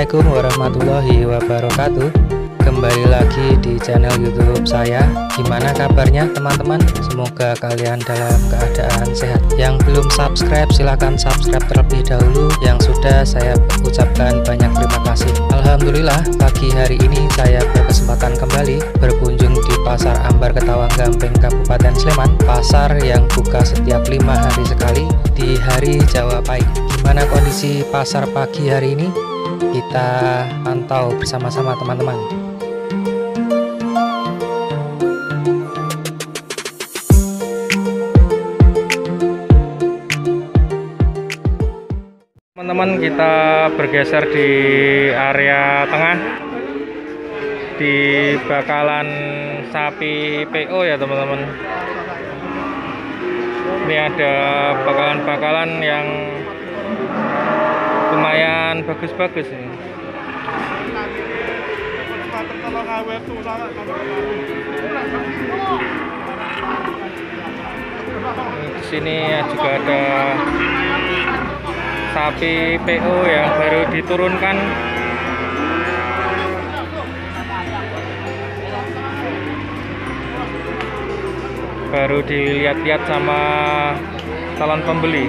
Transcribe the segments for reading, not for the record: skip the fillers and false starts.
Assalamualaikum warahmatullahi wabarakatuh. Kembali lagi di channel YouTube saya. Gimana kabarnya teman-teman? Semoga kalian dalam keadaan sehat. Yang belum subscribe silahkan subscribe terlebih dahulu. Yang sudah saya ucapkan banyak terima kasih. Alhamdulillah pagi hari ini saya berkesempatan kembali berkunjung di Pasar Ambar Ketawang Gampeng Kabupaten Sleman. Pasar yang buka setiap 5 hari sekali di hari Jawa Pahit. Gimana kondisi pasar pagi hari ini? Kita pantau bersama-sama teman-teman. Teman-teman, kita bergeser di area tengah di bakalan sapi PO ya teman-teman. Ini ada bakalan-bakalan yang lumayan bagus-bagus ini. Di sini juga ada sapi PO yang baru diturunkan. Baru dilihat-lihat sama calon pembeli.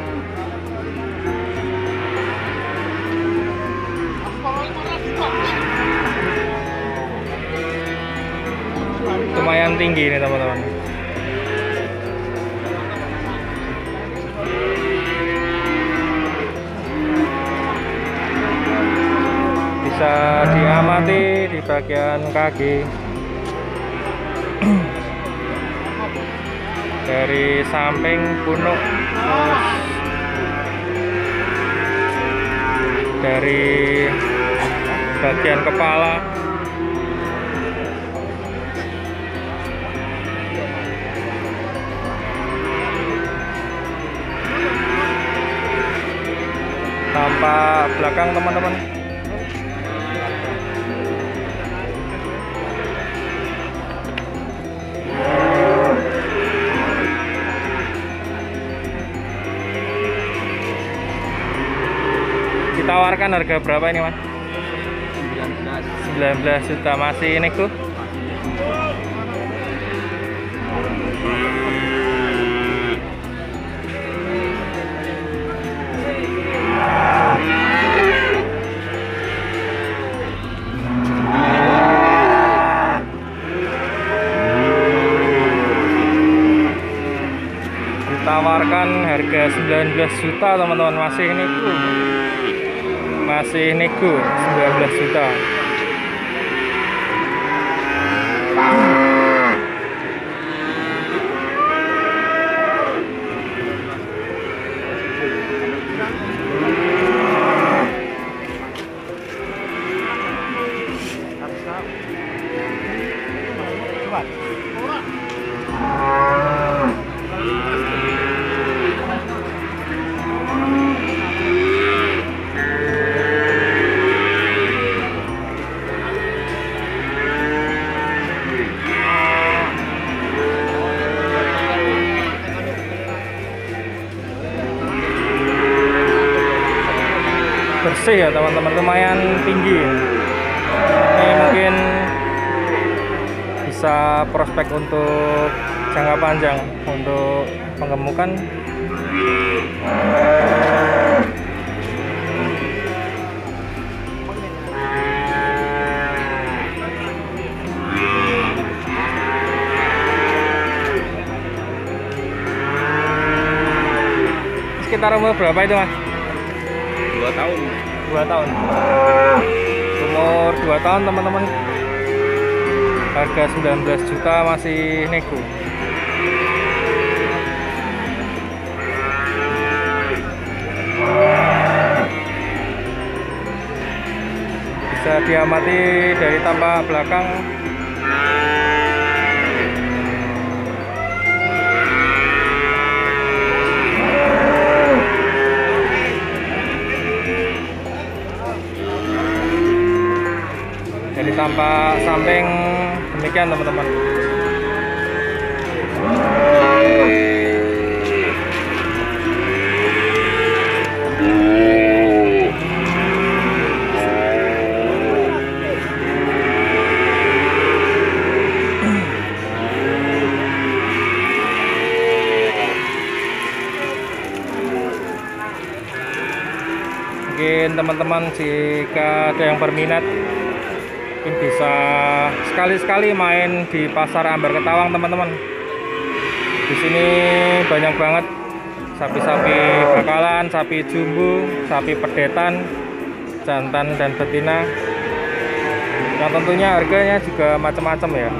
Lumayan tinggi ini teman-teman. Bisa diamati di bagian kaki. Dari samping punuk, terus dari bagian kepala, tampak belakang teman-teman. Tawarkan harga berapa ini mas? 19 juta. Masih nego? Ditawarkan harga 19 juta teman-teman. Masih nego? Masih nego 19 juta. Bersih ya teman-teman, lumayan tinggi. Ini mungkin bisa prospek untuk jangka panjang untuk penggemukan. Sekitar umur berapa itu mas? 2 tahun. 2 tahun. Umur 2 tahun teman-teman. Harga 19 juta masih nego. Bisa diamati dari tampak belakang. Jadi tampak samping demikian teman-teman. teman-teman jika ada yang berminat, mungkin bisa sekali-sekali main di Pasar Ambar Ketawang teman-teman. Di sini banyak banget sapi-sapi bakalan, sapi jumbo, sapi pedetan, jantan dan betina. Yang tentunya harganya juga macam-macam ya.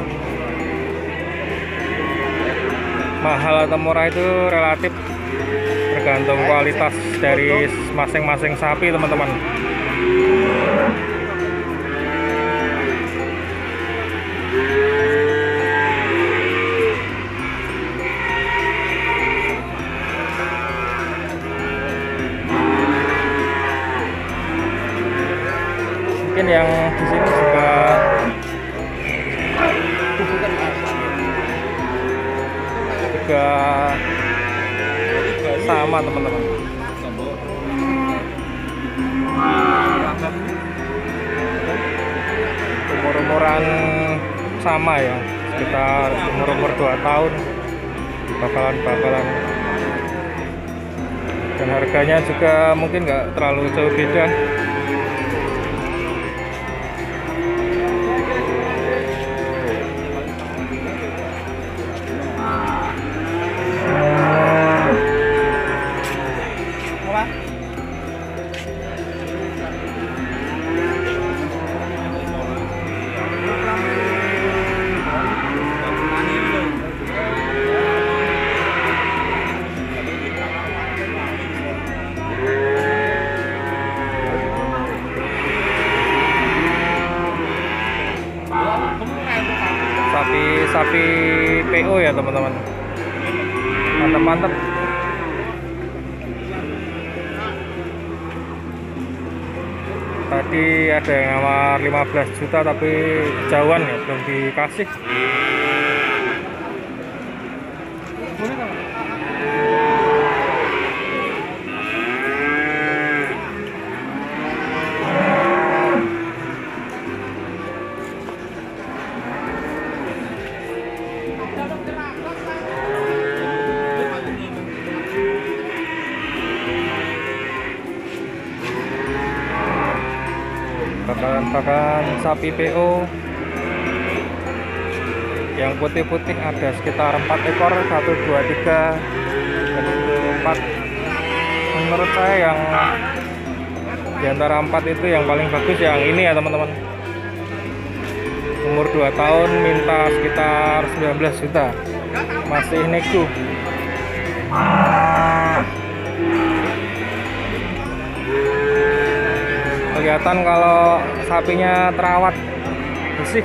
Mahal atau murah itu relatif tergantung kualitas dari masing-masing sapi teman-teman. Mungkin yang di sini juga sama teman-teman. Umur-umuran sama ya, sekitar umur 2 tahun, bakalan-bakalan. Dan harganya juga mungkin nggak terlalu jauh beda. Sapi PO ya teman-teman, mantap-mantap. Tadi ada yang nawar 15 juta tapi jauhan ya, belum dikasih. Bakalan sapi PO yang putih-putih ada sekitar 4 ekor, 1, 2, 3 dan 4. Menurut saya yang di antara 4 itu yang paling bagus yang ini ya teman-teman. Umur 2 tahun, minta sekitar 19 juta, masih nego. Kelihatan kalau sapinya terawat bersih.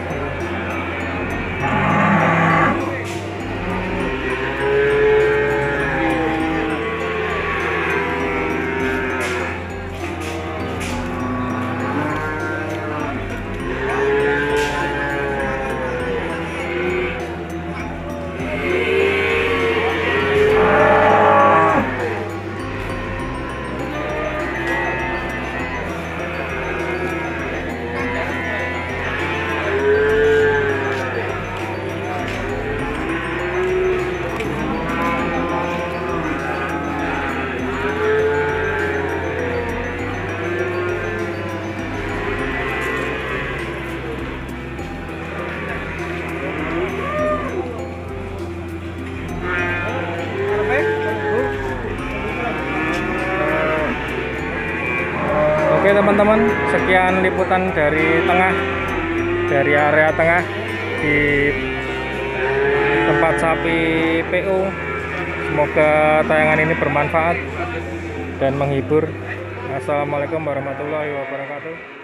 Oke teman-teman, sekian liputan dari area tengah di tempat sapi PO. Semoga tayangan ini bermanfaat dan menghibur. Assalamualaikum warahmatullahi wabarakatuh.